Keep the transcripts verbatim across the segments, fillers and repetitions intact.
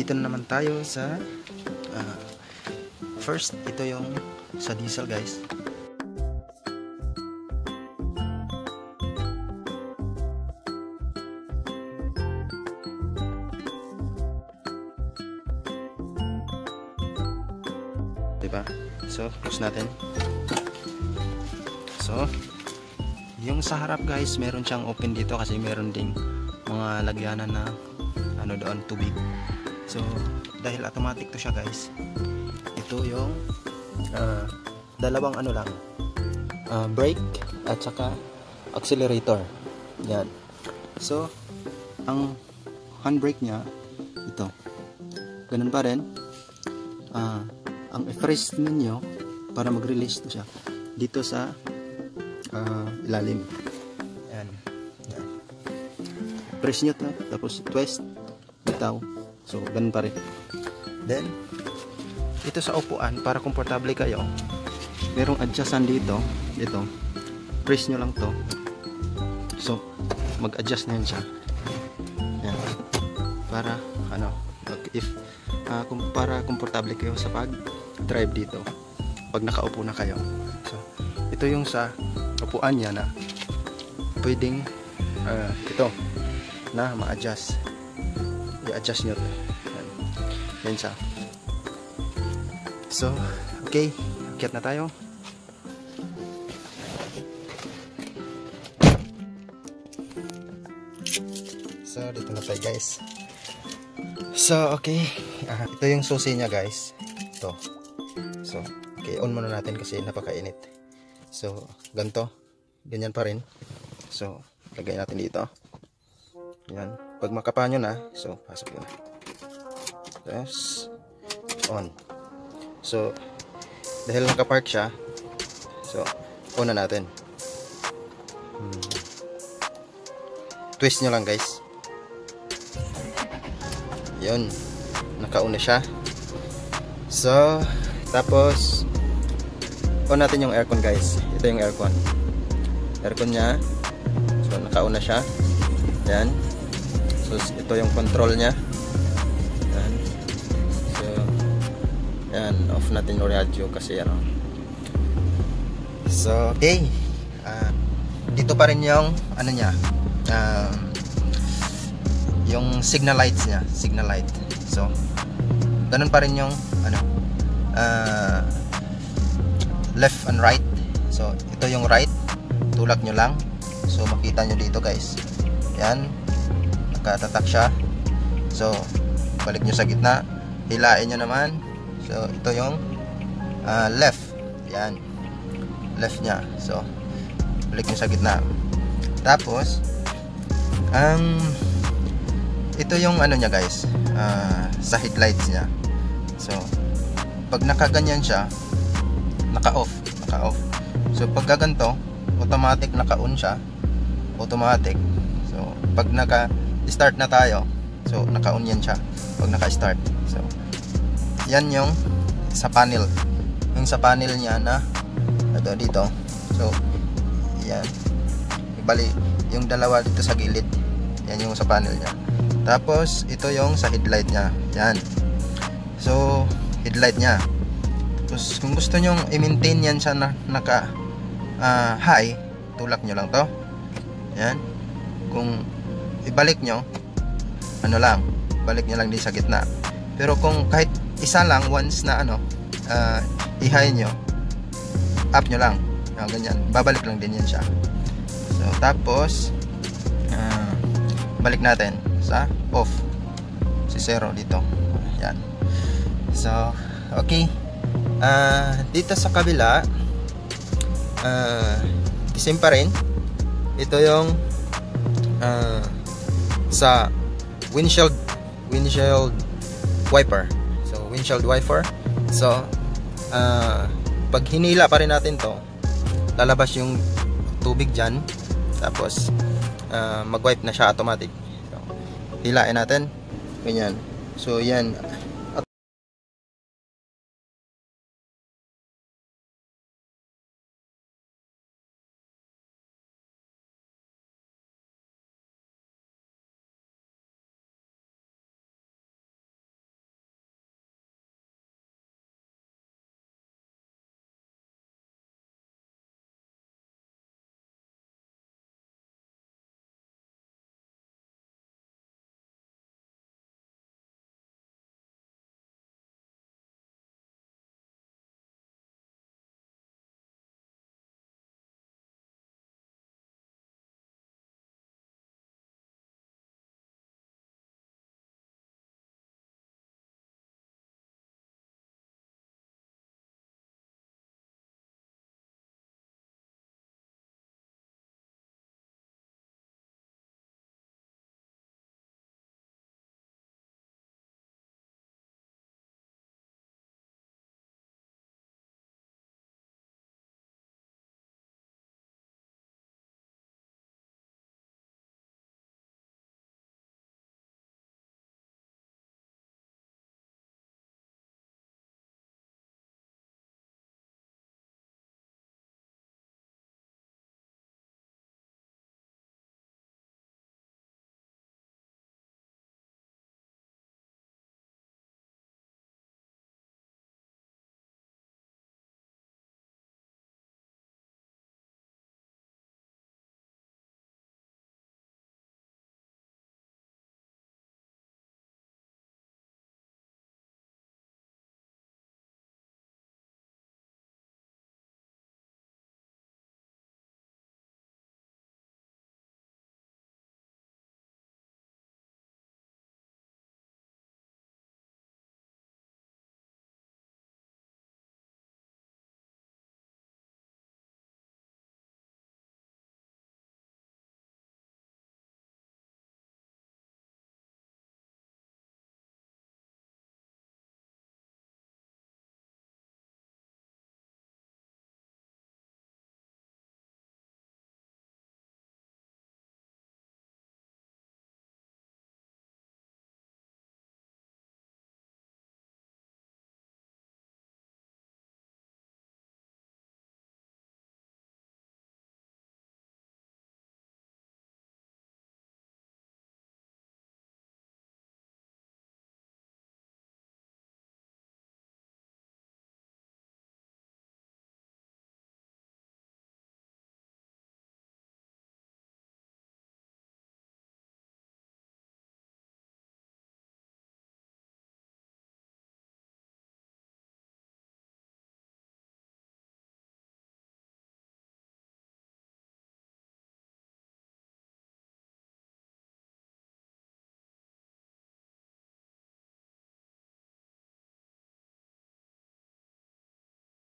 dito na naman tayo sa uh, first, ito yung sa diesel guys. Diba? So, close natin. So, yung sa harap guys, meron siyang open dito kasi meron ding mga lagyanan na ano doon, tubig. So, dahil automatic to siya guys, ito yung uh, dalawang ano lang, uh, brake at saka accelerator. Yan. So, ang handbrake niya, ito. Ganun pa rin. Ah, uh, ang i-press ninyo para mag-release to siya dito sa uh, ilalim. Ayan. Ayan. Press nyo to, tapos twist, bitaw. So, ganun pa rin. Then, ito sa upuan, para komportable kayo, merong adjustan dito. Dito. Press nyo lang to. So, mag-adjust na yun siya. Ayan. Para, ano, if, uh, para komportable kayo sa pag drive dito pag nakaupo na kayo. So, ito yung sa upuan niya na pwedeng uh, ito na ma-adjust. I-adjust nyo. Yan. Yan siya. So, okay. Akyat na tayo. So, dito na tayo guys. So, okay. Uh, ito yung susi niya guys. Ito. So, okay, on muna natin kasi napakainit. So, ganito. Ganyan pa rin. So, lagay natin dito. Yan. Pag makapa nyo na, so, pasok yun. Tapos, on. So, dahil nakapark siya, so, on na natin. Hmm. Twist nyo lang guys. Yun. Naka-on na siya. So, tapos on natin yung aircon guys. Ito yung aircon. Aircon niya. So, naka-on na siya. Yan. So, ito yung control niya. Yan. So, yan. Off natin yung radio kasi ano. So, okay. Uh, dito pa rin yung ano niya. Uh, yung signal lights niya. Signal light. So, ganun pa rin yung ano. Uh, left and right. So, ito yung right. Tulak nyo lang. So, makita nyo dito guys. Yan. Nakatatak siya. So, balik nyo sa gitna. Hilain nyo naman. So, ito yung uh, left. Yan. Left nya. So, balik nyo sa gitna. Tapos, ang um, ito yung ano nya guys. Uh, sa headlights nya. So, pag nakaganyan siya, naka-off, naka-off. So pag gaganto, automatic naka-on siya, automatic. So pag naka-start na tayo, so naka-on yan siya. Pag naka-start, so yan yung sa panel. Yung sa panel niya na ito dito. So yan. Bali, yung dalawa dito sa gilid. Yan yung sa panel niya. Tapos ito yung sa headlight niya. Yan. So headlight niya. Tapos kung gusto nyo i-maintain yan siya na naka uh, high, tulak nyo lang to. Yan. Kung ibalik nyo, ano lang, balik nyo lang din sa gitna. Pero kung kahit isa lang, once na ano, uh, i-high nyo, up nyo lang. Uh, ganyan. Babalik lang din yan siya. So tapos uh, balik natin sa off. Si zero dito. Yan. So, okay. Uh, dito sa kabila, uh, same pa rin. Ito yung uh, sa windshield windshield wiper. So, windshield wiper. So, uh, pag hinila pa rin natin to, lalabas yung tubig dyan. Tapos, uh, mag-wipe na siya automatic. So, hilain natin. Ganyan. So, yan.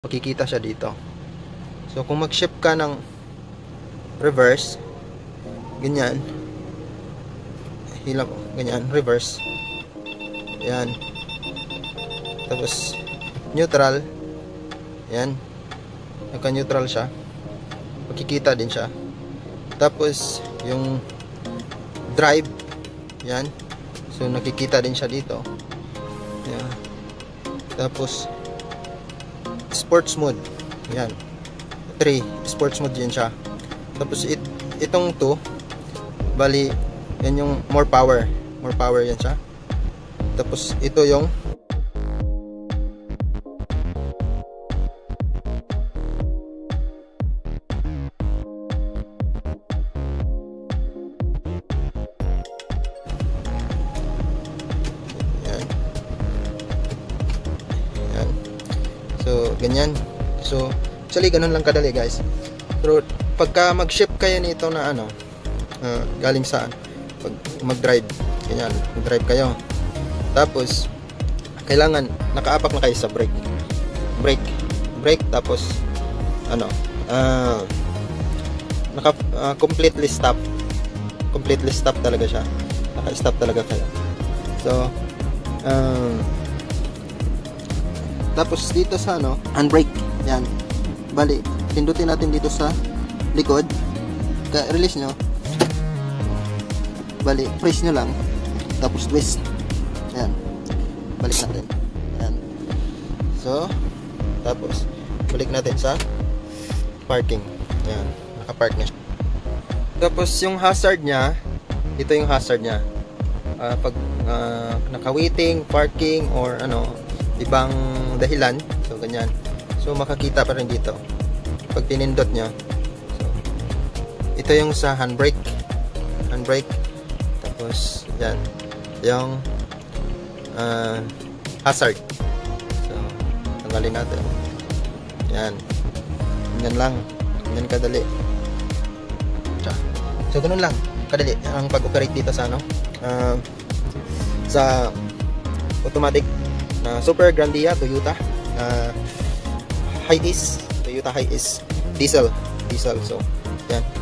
makikita siya dito. So kung mag-shift ka ng reverse, ganyan, hila ko, ganyan, reverse, yan, tapos neutral, yan, naka-neutral siya, makikita din siya. Tapos yung drive, yan, so nakikita din siya dito, yan. Tapos sports mode, yan, three, sports mode din siya. Tapos it, itong two, bali yan yung more power, more power yan siya. Tapos ito yung yan. Yan. So ganyan. So actually ganun lang kadali guys. Pero pagka mag-shift kayo nito na ano, uh, galing saan, pag mag-drive, ganyan, mag-drive kayo, tapos kailangan nakaapak na kayo sa brake, brake, brake, tapos ano, uh, naka uh, completely stop, completely stop talaga siya, naka-stop talaga kayo. So um, tapos dito sa ano, handbrake, yan, bali pindutin natin dito sa likod, release nyo, bali press nyo lang, tapos twist, yan, balik natin, yan. So tapos balik natin sa parking, yan, naka-park na siya. Tapos yung hazard nya, ito yung hazard nya, uh, pag uh, naka-waiting, parking, or ano, ibang dahilan, so ganyan, so makakita pa rin dito pag pinindot nyo. So ito yung sa handbrake, handbrake, tapos yan yung uh, hazard. So tanggalin natin, yan, yan lang, yan kadali. So ganun lang kadali ang pag-operate dito sa ano, uh, sa automatic na Super Grandia Toyota uh, Hiace, Toyota Hiace diesel, diesel. So yan,